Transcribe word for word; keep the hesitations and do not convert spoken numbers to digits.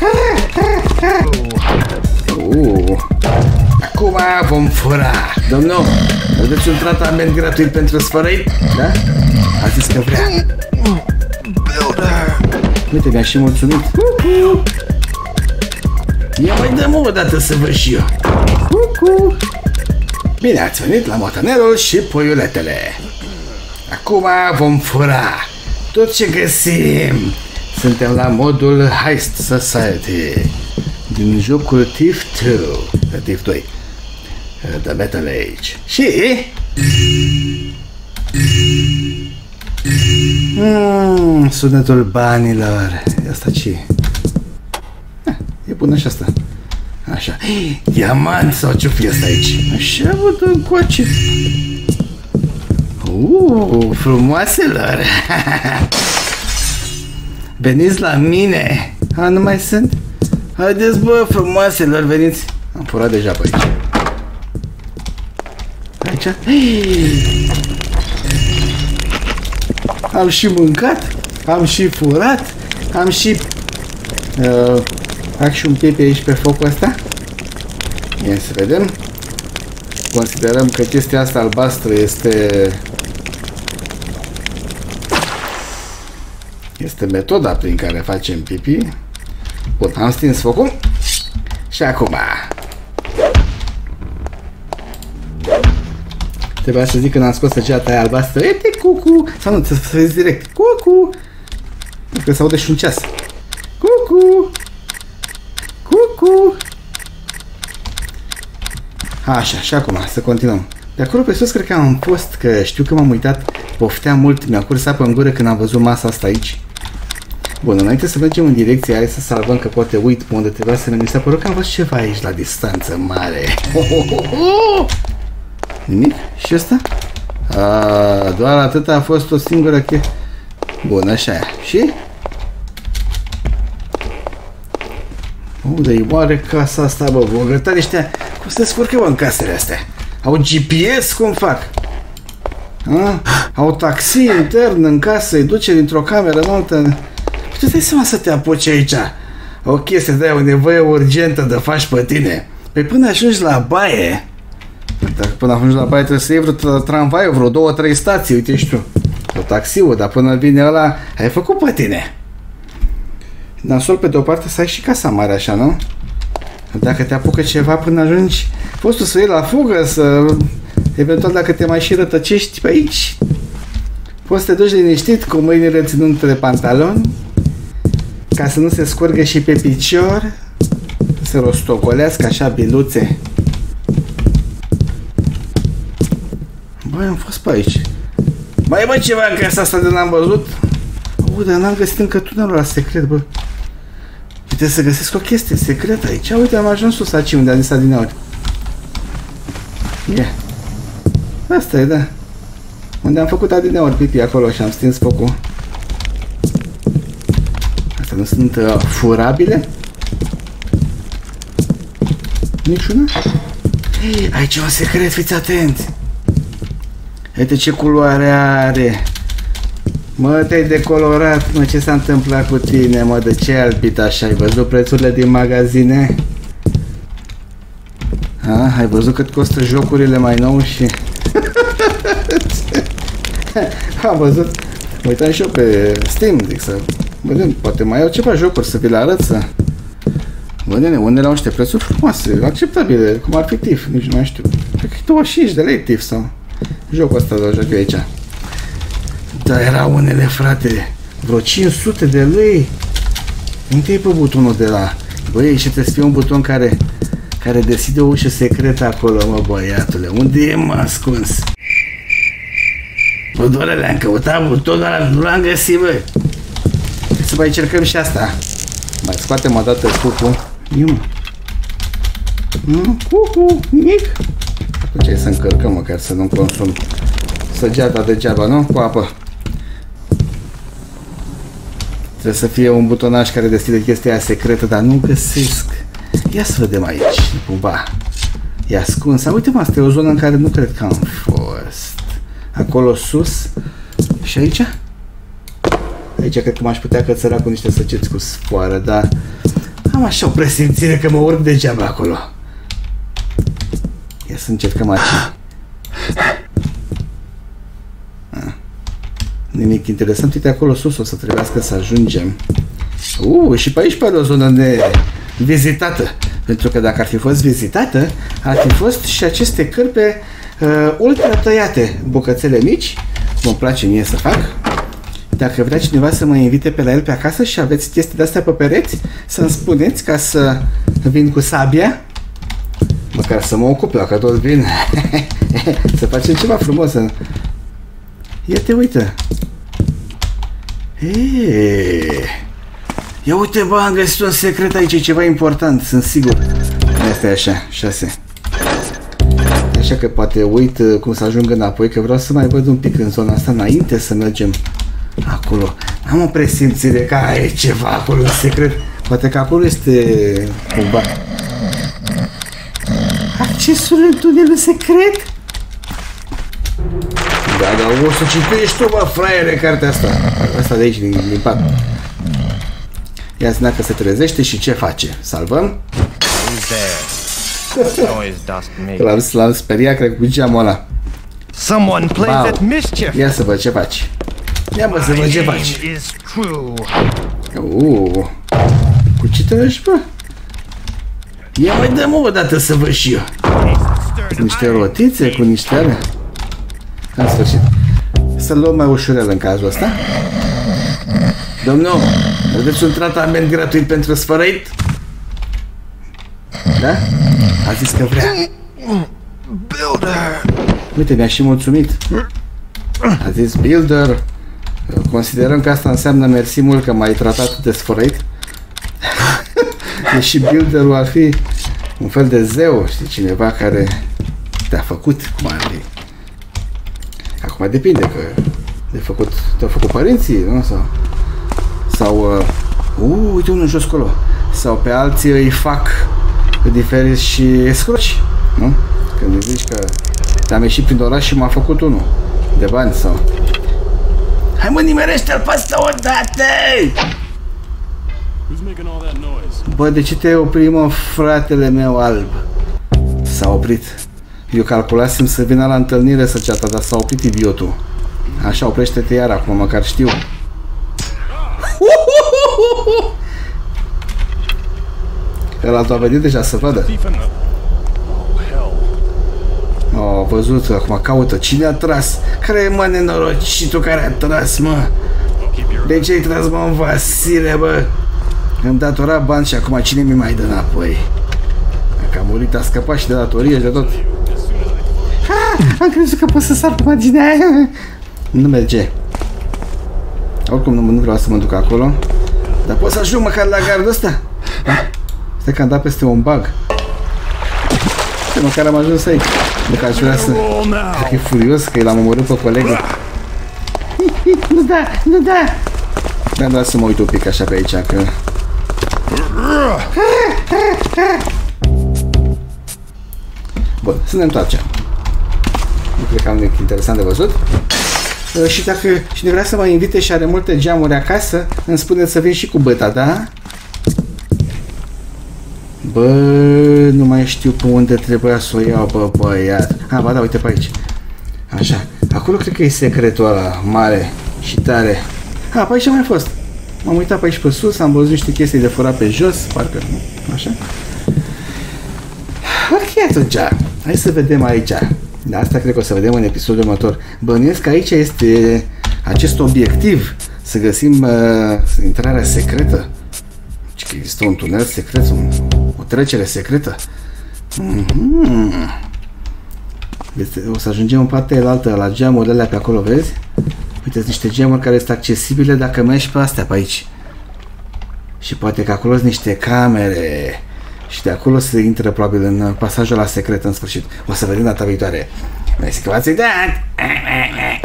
Uh. Acum vom fura. Domnul, vedeți un tratament gratuit pentru sfărăit? Da? A zis că vrea. Uite, mi-a și mulțumit. Cucu. Ia mai dăm o dată să văd și eu. Cucu. Bine ați venit la Motanerul și Puiuletele. Acum vom fura tot ce găsim. Suntem la modul Heist Society din jocul Thief doi, Thief doi, The Metal Age. Și mm, sunetul banilor. Asta ce? Ah, e bună și asta. Așa. Diamant sau ce fi asta aici? Așa văd încoace. Uuu, frumoaselor. Veniți la mine. A, nu mai sunt? Haideți, bă, frumoaselor, veniți. Am furat deja pe aici. Aici? Am și mâncat, am și furat, am și... Uh, fac și un pepe aici pe focul ăsta. Ia să vedem. Considerăm că chestia asta albastră este... Este metoda prin care facem pipi. Bun, am stins focul. Și acum... Trebuia să zic când am scos săgeata aia albastră. Ete, cucu! Sau nu, să vezi direct. Cucu! Că se aude și un ceas. Cucu! Cucu! Așa, și acum, să continuăm. De acolo pe sus cred că am fost, că știu că m-am uitat, poftea mult, mi-a curs apă în gură când am văzut masa asta aici. Bun, înainte să mergem în direcția aia, să salvăm, că poate uit pe unde trebuia să ne... Mi s-a părut că am văzut ceva aici la distanță mare. Ho, ho, ho, ho! Nimic? Și ăsta? A, doar atât a fost o singură che... Bun, așa e. Și? Unde-i oare casa asta, bă? Bogătari ăștia, cum se descurcă, bă, în casele astea? Au G P S? Cum fac? A? Au taxi intern în casă, îi duce dintr-o cameră în altă. Tu dai seama să te apuci aici. O chestie de-aia, o nevoie urgentă de faci pe tine. Pe până ajungi la baie. Dacă până ajungi la baie trebuie să iei vreo tramvaiul, vreo două, trei stații, uite și tu. O taxiul, dar până vine ăla, ai făcut pe tine. Nasol pe de-o parte să ai și casa mare așa, nu? Dacă te apucă ceva până ajungi, poți tu să iei la fugă, să... Eventual dacă te mai și rătăcești pe aici, poți să te duci liniștit cu mâinile ținute de pantaloni, ca să nu se scurgă și pe picior, să se rostogolească așa biluțe. Băi, am fost pe aici. Mai bă, ceva în casa asta de n-am văzut? U, dar n-am găsit încă tunelul ăla secret, bă. Uite să găsesc o chestie secretă aici. Uite, am ajuns sus aici unde am zis adineori. Ia. Asta e, da. Unde am făcut adineori pipi acolo și am stins focul. Astea nu sunt uh, furabile? Niciuna? Ei, aici e un secret, fiți atenți. Uite ce culoare are. Mă, te-ai decolorat, mă, ce s-a întâmplat cu tine, mă, de ce ai albit așa? Ai văzut prețurile din magazine? A, ai văzut cât costă jocurile mai nou și... Am văzut, mă uitam și eu pe Steam, zic să vedem, poate mai au ceva jocuri să vi le arăt, să... Vădene, unele au niște prețuri frumoase, acceptabile, cum ar fi Thief, nici nu mai știu. Cred că e douăzeci și cinci de lei Thief sau... Jocul ăsta de joc eu aici. Dar erau unele, frate, vreo cinci sute de lei. Unde e pe butonul de la... Băi, și trebuie să fie un buton care... Care deschide o ușă secretă acolo, mă, băiatule. Unde e, mă, ascuns? Bă, doar le-am căutat butonul ăla, nu l-am găsit, bă. Trebuie să mai încercăm și asta. Mai scoatem o dată cucu. Iu. Cucu, nimic. Atunci hai să încărcăm, măcar să nu consum săgeata degeaba, nu? Cu apă. Trebuie să fie un butonaj care deschide chestia aia secretă, dar nu găsesc. Ia să vedem aici, cumva. E ascuns. Uite, mă, asta e o zonă în care nu cred că am fost. Acolo sus. Și aici? Aici cred că m-aș putea cățăra cu niște săgeți cu sfoară, dar... Am așa o presimțire că mă urc degeaba acolo. Ia să încercăm aici. Ah. Nimic interesant. Uite acolo sus, o să trebuiască să ajungem. Uh, și pe aici pe o zonă nevizitată. Pentru că dacă ar fi fost vizitată, ar fi fost și aceste cârpe uh, ultra tăiate, bucățele mici. Mă place mie să fac. Dacă vrea cineva să mă invite pe la el pe acasă și aveți chestii de-astea pe pereți, să-mi spuneți ca să vin cu sabia. Măcar să mă ocup, dacă tot vin. Să facem ceva frumos. Ia te uită. Eee. Ia uite, bă, am găsit un secret aici, e ceva important, sunt sigur. Asta e așa, șase. Așa că poate uit cum să ajung înapoi, că vreau să mai văd un pic în zona asta înainte să mergem acolo. Am o presimțire că e ceva acolo, un secret. Poate că acolo este cumva accesul în tunelul secret. Da, da, o să citești tu, bă, fraiere, cartea asta. Asta de aici, din, din pat. Ia să dacă se trezește și ce face? Salvăm? L-am speriat, cred, cu geamul ăla. Ia să văd ce faci. Ia mă să văd ce faci. Uuu. Cu ce treci, bă? Ia mai dă-mă o dată să văd și eu. Cu niște rotițe, cu niște alea. În sfârșit. Să luăm mai ușurel în cazul ăsta. Domnul, vedeți un tratament gratuit pentru sfărăit? Da? A zis că vrea. Uite, mi-a și mulțumit. A zis Builder. Considerăm că asta înseamnă mersi mult că m-ai tratat de sfărăit. Deși Builderul ar fi un fel de zeu, știi, cineva care te-a făcut cum ar fi. Acum depinde că de făcut, te-au făcut părinții, nu? Sau, sau uh, uh, uite unul jos acolo. Sau pe alții îi fac diferiți și escroci, nu? Când îi zici că te-am ieșit prin oraș și m-a făcut unul de bani sau... Hai mă, nimerește-l pe ăsta odată! Bă, de ce te-ai oprit, mă, fratele meu alb? S-a oprit. Eu calculasem să vină la întâlnire să ceata, dar s-a oprit idiotul. Așa, oprește-te iar acum, măcar știu. Ăla a venit deja să vadă. Oh, văzut, acum caută. Cine a tras? Care e, mă, nenorocitul care a tras, mă? De ce ai tras, mă, în Vasile, bă? Îmi datora bani și acum cine mi mai dă înapoi? Dacă a murit, a scăpat și de datorie și de tot. Ah, am crezut că pot să sar pe marginea aia. Nu merge. Oricum nu, nu vreau să mă duc acolo. Dar pot să ajung măcar la gardul ăsta? Stai că am dat peste un bug. Stai, măcar am ajuns aici. Dacă aș vrea să... E furios că l-am omorât pe colegul. Nu da, nu da. Dar doar să mă uit un pic așa pe aici, că... Bun, să ne întoarcem. Nu cred că am nimic interesant de văzut. Uh, și dacă cine vrea să mă invite și are multe geamuri acasă, îmi spune să vin și cu băta, da? Bă, nu mai știu pe unde trebuia să o iau, bă, băiat. Ha, ba da, uite pe aici. Așa, acolo cred că e secretul ăla mare și tare. Ha, pe aici am mai fost. M-am uitat pe aici pe sus, am văzut niște chestii de furat pe jos, parcă, așa. Ok, atunci, hai să vedem aici. De asta cred că o să vedem în episodul următor. Bănuiesc că aici este acest obiectiv, să găsim uh, intrarea secretă. Deci că există un tunel secret, un, o trecere secretă. Mm-hmm. Este, o să ajungem în partea altă, la geamurile alea pe acolo, vezi? Uite, sunt niște geamuri care sunt accesibile dacă mergi pe astea pe aici. Și poate că acolo sunt niște camere. Și de acolo se intră probabil în pasajul la secret în sfârșit. O să vedem data viitoare. Mersi că v-ați uitat!